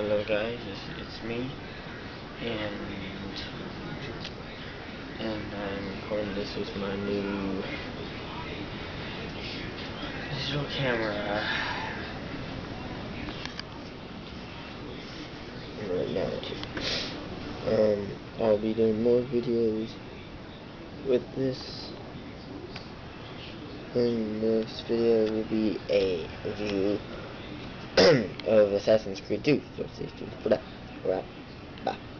Hello guys, it's me, and I'm recording this with my new digital camera right now too. I'll be doing more videos with this, and this video will be a review of Assassin's Creed 2. So stay tuned for that. Alright, bye.